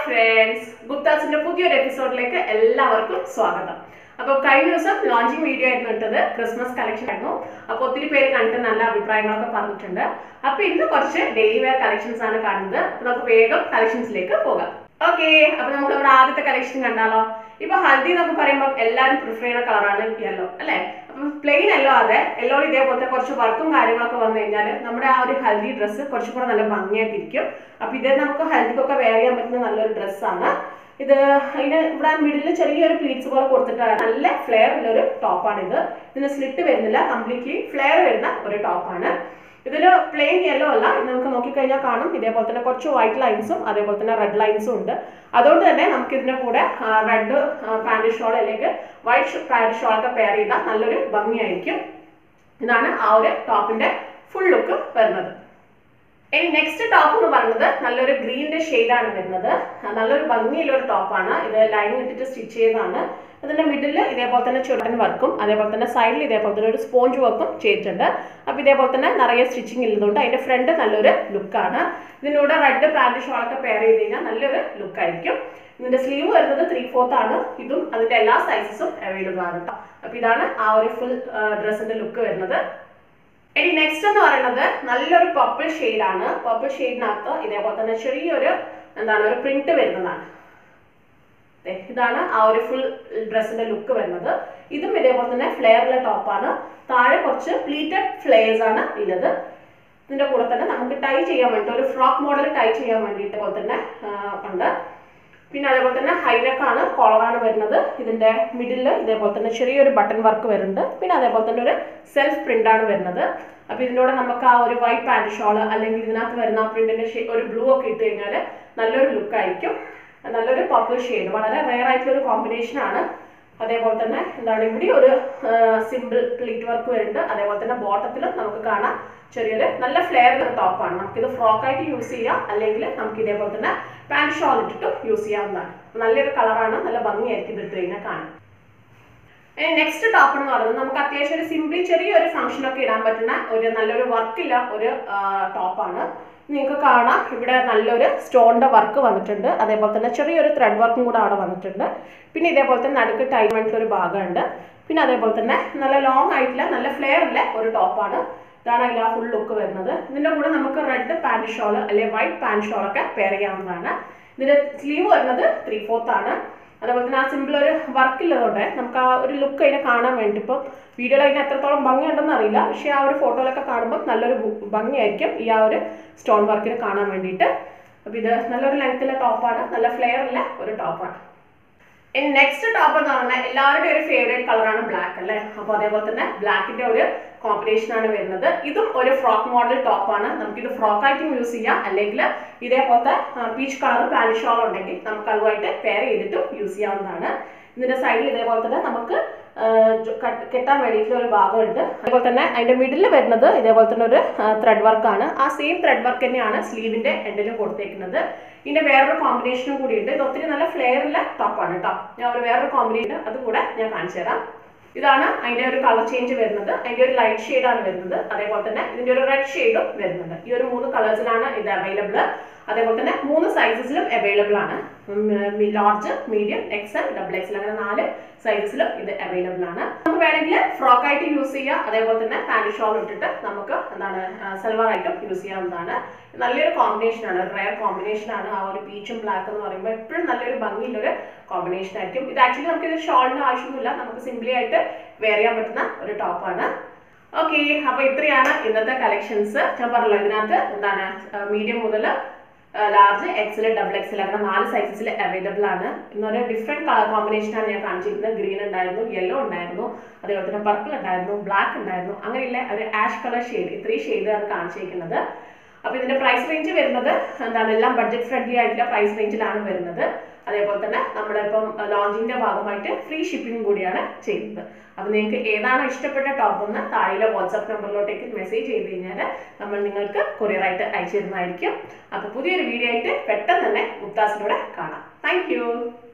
friends, Gupta's പുതിയൊരു എപ്പിസോഡിലേക്ക് എല്ലാവർക്കും സ്വാഗതം. അപ്പോൾ കഴിഞ്ഞ ദിവസം ലോഞ്ചിങ് വീഡിയോ ആയിരുന്നു ഇട്ടത്, ക്രിസ്മസ് കളക്ഷൻ ആയിരുന്നു. അപ്പോൾ ഒത്തിരി പേര് കണ്ടിട്ട് നല്ല അഭിപ്രായങ്ങളൊക്കെ പറഞ്ഞിട്ടുണ്ട്. അപ്പോൾ ഇന്ന് കുറച്ച് ഡെയിലി വെയർ കളക്ഷൻസ് ആണ് കാണുന്നത്. അപ്പോൾ നമുക്ക് വേഗം കളക്ഷൻസിലേക്ക് പോകാം. ഓക്കെ, അപ്പോൾ നമുക്ക് നമ്മുടെ ആദ്യത്തെ കളക്ഷൻ കണ്ടാലോ. ഇപ്പോൾ ഹൽദി എന്നൊക്കെ പറയുമ്പോൾ എല്ലാവരും പ്രിഫർ ചെയ്യുന്ന കളറാണ് യെല്ലോ അല്ലേ. അപ്പം പ്ലെയിൻ യെല്ലോ അതെ, യെല്ലോ ഇതേപോലത്തെ കുറച്ച് വർക്കും കാര്യങ്ങളൊക്കെ വന്നു കഴിഞ്ഞാൽ നമ്മുടെ ആ ഒരു ഹൽദി ഡ്രസ്സ് കുറച്ചും കൂടെ നല്ല ഭംഗിയായിട്ടിരിക്കും. അപ്പോൾ ഇത് നമുക്ക് ഹൽദിക്കൊക്കെ വെയർ ചെയ്യാൻ പറ്റുന്ന നല്ലൊരു ഡ്രസ്സാണ് ഇത്. അതിന് ഇവിടെ മിഡിലിൽ ചെറിയൊരു പ്ലീറ്റ്സ് പോലെ കൊടുത്തിട്ടാണ് നല്ല ഫ്ലെയർ ഉള്ള ഒരു ടോപ്പാണ് ഇത്. ഇതിന് സ്ലിറ്റ് വരുന്നില്ല, കംപ്ലീറ്റ്ലി ഫ്ലെയർ വരുന്ന ഒരു ടോപ്പാണ്. ഇതിൽ പ്ലെയിൻ യെല്ലോ അല്ല, ഇത് നമുക്ക് നോക്കിക്കഴിഞ്ഞാൽ കാണും ഇതേപോലെ തന്നെ കുറച്ച് വൈറ്റ് ലൈൻസും അതേപോലെ തന്നെ റെഡ് ലൈൻസും ഉണ്ട്. അതുകൊണ്ട് തന്നെ നമുക്ക് ഇതിൻ്റെ കൂടെ റെഡ് പാൻറ് ഷോൾ അല്ലെങ്കിൽ വൈറ്റ് പാൻറ് ഷോളൊക്കെ പെയർ ചെയ്താൽ നല്ലൊരു ഭംഗിയായിരിക്കും. ഇതാണ് ആ ഒരു ടോപ്പിന്റെ ഫുൾ ലുക്ക് വരുന്നത്. ഇനി നെക്സ്റ്റ് ടോപ്പ് എന്ന് പറയുന്നത് നല്ലൊരു ഗ്രീനിന്റെ ഷെയ്ഡാണ് വരുന്നത്. നല്ലൊരു ഭംഗിയുള്ള ഒരു ടോപ്പാണ് ഇത്. ലൈനിങ് ഇട്ടിട്ട് സ്റ്റിച്ച് ചെയ്തതാണ്. അതിന്റെ മിഡിൽ ഇതേപോലെ തന്നെ ചുടൻ വർക്കും അതേപോലെ തന്നെ സൈഡിൽ ഇതേപോലെ തന്നെ ഒരു സ്പോഞ്ച് വർക്കും ചെയ്തിട്ടുണ്ട്. അപ്പോൾ ഇതേപോലെ തന്നെ നിറയെ സ്റ്റിച്ചിങ് ഉള്ളതുകൊണ്ട് അതിന്റെ ഫ്രണ്ട് നല്ലൊരു ലുക്കാണ്. ഇതിനൂടെ റെഡ് പാൻറ് ഷോളൊക്കെ പെയർ ചെയ്ത് കഴിഞ്ഞാൽ നല്ലൊരു ലുക്കായിരിക്കും. ഇതിന്റെ സ്ലീവ് വരുന്നത് 3/4 ആണ്. ഇതും അതിന്റെ എല്ലാ സൈസസും അവൈലബിൾ ആണ് കേട്ടോ. അപ്പോൾ ഇതാണ് ആ ഒരു ഫുൾ ഡ്രസ്സിന്റെ ലുക്ക് വരുന്നത്. ഇനി നെക്സ്റ്റ് എന്ന് പറയുന്നത് നല്ലൊരു പർപ്പിൾ ഷെയ്ഡാണ്. പർപ്പിൾ ഷെയ്ഡിനകത്ത് ഇതേപോലെ തന്നെ ചെറിയൊരു ഒരു പ്രിന്റ് വരുന്നതാണ്. ഇതാണ് ആ ഒരു ഫുൾ ഡ്രസ്സിന്റെ ലുക്ക് വരുന്നത്. ഇതും ഇതേപോലെ തന്നെ ഫ്ലെയറിലെ ടോപ്പാണ്. താഴെ കുറച്ച് പ്ലീറ്റഡ് ഫ്ലെയർസ് ആണ് ഉള്ളത്. ഇതിന്റെ കൂടെ തന്നെ നമുക്ക് ടൈ ചെയ്യാൻ വേണ്ടി ഒരു ഫ്രോക്ക് മോഡൽ ടൈ ചെയ്യാൻ വേണ്ടിയിട്ട് പോലെ തന്നെ ഉണ്ട്. പിന്നെ അതേപോലെ തന്നെ ഹൈനെക്കാണ്, കോളറാണ് വരുന്നത്. ഇതിന്റെ മിഡിൽ ഇതേപോലെ തന്നെ ചെറിയൊരു ബട്ടൺ വർക്ക് വരുന്നുണ്ട്. പിന്നെ അതേപോലെ തന്നെ ഒരു സെൽഫ് പ്രിന്റ് ആണ് വരുന്നത്. അപ്പോൾ ഇതിനോട് നമുക്ക് ആ ഒരു വൈറ്റ് പാൻറ് ഷോള് അല്ലെങ്കിൽ ഇതിനകത്ത് വരുന്ന ആ പ്രിന്റിന്റെ ഒരു ബ്ലൂ ഒക്കെ ഇട്ട് കഴിഞ്ഞാൽ നല്ലൊരു ലുക്കായിരിക്കും. നല്ലൊരു പർപ്പിൾ ഷെയ്ഡ്, വളരെ റെയർ ആയിട്ടുള്ള ഒരു കോമ്പിനേഷൻ ആണ്. അതേപോലെ തന്നെ ഇവിടെ ഒരു സിമ്പിൾ പ്ലീറ്റ് വർക്ക് വരുന്നുണ്ട്. അതേപോലെ തന്നെ ബോട്ടത്തിലും നമുക്ക് കാണാം ചെറിയൊരു നല്ല ഫ്ലെയർ ടോപ്പാണ്. നമുക്കിത് ഫ്രോക്കായിട്ട് യൂസ് ചെയ്യാം, അല്ലെങ്കിൽ നമുക്ക് ഇതേപോലെ തന്നെ പാൻറ് ഷോൾ ഇട്ടിട്ടും യൂസ് ചെയ്യാവുന്നതാണ്. നല്ലൊരു കളറാണ്, നല്ല ഭംഗിയായിരിക്കും ഇത് ഇട്ട് കഴിഞ്ഞാൽ കാണാൻ. നെക്സ്റ്റ് ടോപ്പ് എന്ന് പറയുന്നത് നമുക്ക് അത്യാവശ്യം ഒരു സിംപ്ലി ചെറിയൊരു ഫംഗ്ഷനൊക്കെ ഇടാൻ പറ്റുന്ന ഒരു നല്ലൊരു വർക്കില്ല ഒരു ടോപ്പാണ്. നിങ്ങൾക്ക് കാണാം ഇവിടെ നല്ലൊരു സ്റ്റോണിന്റെ വർക്ക് വന്നിട്ടുണ്ട്. അതേപോലെ തന്നെ ചെറിയൊരു ത്രെഡ് വർക്കും കൂടെ അവിടെ വന്നിട്ടുണ്ട്. പിന്നെ ഇതേപോലെ തന്നെ നടുക്ക് ടൈ ആയിട്ടുള്ള ഒരു ഭാഗമുണ്ട്. പിന്നെ അതേപോലെ തന്നെ നല്ല ലോങ് ആയിട്ടുള്ള നല്ല ഫ്ലെയർ ഉള്ള ഒരു ടോപ്പാണ്. ഇതാണ് അതിൽ ആ ഫുൾ ലുക്ക് വരുന്നത്. ഇതിന്റെ കൂടെ നമുക്ക് റെഡ് പാൻറ് ഷോള് അല്ലെങ്കിൽ വൈറ്റ് പാൻറ് ഷോളൊക്കെ പെയർ ചെയ്യാവുന്നതാണ്. ഇതിന്റെ സ്ലീവ് വരുന്നത് 3/4 ആണ്. അതേപോലെ തന്നെ ആ സിമ്പിൾ ഒരു വർക്കില്ലതുകൊണ്ട് നമുക്ക് ആ ഒരു ലുക്ക് അതിനെ കാണാൻ വേണ്ടി, ഇപ്പം വീഡിയോയിൽ അതിന് എത്രത്തോളം ഭംഗിയുണ്ടെന്ന് അറിയില്ല, പക്ഷേ ആ ഒരു ഫോട്ടോയിലൊക്കെ കാണുമ്പോൾ നല്ലൊരു ഭംഗിയായിരിക്കും ഈ ആ ഒരു സ്റ്റോൺ വർക്കിനെ കാണാൻ വേണ്ടിയിട്ട്. അപ്പോൾ ഇത് നല്ലൊരു ലെങ്ത്തിലെ ടോപ്പാണ്, നല്ല ഫ്ലെയറിലെ ഒരു ടോപ്പാണ്. ഇനി നെക്സ്റ്റ് ടോപ്പ് എന്ന് പറഞ്ഞാൽ എല്ലാവരുടെയും ഒരു ഫേവറേറ്റ് കളറാണ് ബ്ലാക്ക് അല്ലേ. അപ്പോൾ അതേപോലെ തന്നെ ബ്ലാക്കിന്റെ ഒരു കോമ്പിനേഷൻ ആണ് വരുന്നത്. ഇതും ഒരു ഫ്രോക്ക് മോഡൽ ടോപ്പാണ്. നമുക്കിത് ഫ്രോക്കായിട്ടും യൂസ് ചെയ്യാം, അല്ലെങ്കിൽ ഇതേപോലത്തെ പീച്ച് കളർ പാൻറ് ഷോൾ ഉണ്ടെങ്കിൽ നമുക്ക് അതുമായിട്ട് പെയർ ചെയ്തിട്ടും യൂസ് ചെയ്യാവുന്നതാണ്. ഇതിന്റെ സൈഡിൽ ഇതേപോലെ തന്നെ നമുക്ക് കെട്ടാൻ വേണ്ടിയിട്ടുള്ള ഒരു ഭാഗമുണ്ട്. അതേപോലെ തന്നെ അതിന്റെ മിഡിൽ വരുന്നത് ഇതേപോലെ തന്നെ ഒരു ത്രെഡ് വർക്കാണ്. ആ സെയിം ത്രെഡ് വർക്ക് തന്നെയാണ് സ്ലീവിന്റെ എൻഡിലും കൊടുത്തേക്കുന്നത്. ഇതിന്റെ വേറൊരു കോമ്പിനേഷനും കൂടി ഉണ്ട്. ഇത് ഒത്തിരി നല്ല ഫ്ലെയറിലെ ടോപ്പാണ് കേട്ടോ. ഞാൻ ഒരു വേറൊരു കോമ്പിനേഷൻ അതും കൂടെ ഞാൻ കാണിച്ചു തരാം. ഇതാണ് അതിന്റെ ഒരു കളർ ചേഞ്ച് വരുന്നത്. അതിന്റെ ഒരു ലൈറ്റ് ഷെയ്ഡാണ് വരുന്നത്. അതേപോലെ തന്നെ ഇതിന്റെ ഒരു റെഡ് ഷെയ്ഡും വരുന്നുണ്ട്. ഈ ഒരു 3 കളേഴ്സിലാണ് ഇത് അവൈലബിൾ. അതേപോലെ തന്നെ 3 സൈസസിലും അവൈലബിൾ ആണ്. ലാർജ്, മീഡിയം, XL, XXL അങ്ങനെ 4 സൈസസിലും ഇത് അവൈലബിൾ ആണ്. നമുക്ക് വേണമെങ്കിൽ ഫ്രോക്ക് ആയിട്ട് യൂസ് ചെയ്യാം, അതേപോലെ തന്നെ പാൻറ് ഷോൾ ഇട്ടിട്ട് നമുക്ക് സൽവാർ ആയിട്ടും യൂസ് ചെയ്യാവുന്നതാണ്. നല്ലൊരു കോമ്പിനേഷൻ ആണ്, റെയർ കോമ്പിനേഷൻ ആണ്. ആ ഒരു പീച്ചും ബ്ലാക്ക് എന്ന് പറയുമ്പോൾ എപ്പോഴും നല്ലൊരു ഭംഗിയുള്ളൊരു കോമ്പിനേഷൻ ആയിരിക്കും. ഇത് ആക്ച്വലി നമുക്ക് ഇത് ഷോളിന്റെ ആവശ്യമൊന്നുമില്ല, നമുക്ക് സിംപ്ലി ആയിട്ട് വെയർ ചെയ്യാൻ പറ്റുന്ന ഒരു ടോപ്പാണ്. ഓക്കെ, അപ്പോൾ ഇത്രയാണ് ഇന്നത്തെ കളക്ഷൻസ്. ഞാൻ പറഞ്ഞല്ലോ ഇതിനകത്ത് മീഡിയം മുതൽ ലാർജ്, XL, XXL അങ്ങനെ 4 സൈസസിൽ അവൈലബിൾ ആണ്. ഇന്നൊരു ഡിഫറെൻറ്റ് കളർ കോമ്പിനേഷനാണ് ഞാൻ കാണിച്ചിരുന്നത്. ഗ്രീൻ ഉണ്ടായിരുന്നു, യെല്ലോ ഉണ്ടായിരുന്നു, അതേപോലെ തന്നെ പർപ്പിൾ ഉണ്ടായിരുന്നു, ബ്ലാക്ക് ഉണ്ടായിരുന്നു, അങ്ങനെയുള്ള ഒരു ആഷ് കളർ ഷെയ്ഡ്, 3 ഷെയ്ഡാണ് കാണിച്ചിരിക്കുന്നത്. അപ്പോൾ ഇതിന്റെ പ്രൈസ് റേഞ്ച് വരുന്നത് എല്ലാം ബഡ്ജറ്റ് ഫ്രണ്ട്ലി ആയിട്ടുള്ള പ്രൈസ് റേഞ്ചിലാണ് വരുന്നത്. അതേപോലെ തന്നെ നമ്മളിപ്പം ലോഞ്ചിന്റെ ഭാഗമായിട്ട് ഫ്രീ ഷിപ്പിംഗ് കൂടിയാണ് ചെയ്യുന്നത്. അപ്പോൾ നിങ്ങൾക്ക് ഏതാണ് ഇഷ്ടപ്പെട്ട ടോപ്പ് എന്ന് താഴെ വാട്സാപ്പ് നമ്പറിലോട്ടേക്ക് മെസ്സേജ് ചെയ്ത് കഴിഞ്ഞാൽ നമ്മൾ നിങ്ങൾക്ക് കൊറിയറായിട്ട് അയച്ചു തരുന്നതായിരിക്കും. അപ്പോൾ പുതിയൊരു വീഡിയോ ആയിട്ട് പെട്ടെന്ന് തന്നെ മുക്താസിലൂടെ കാണാം. താങ്ക്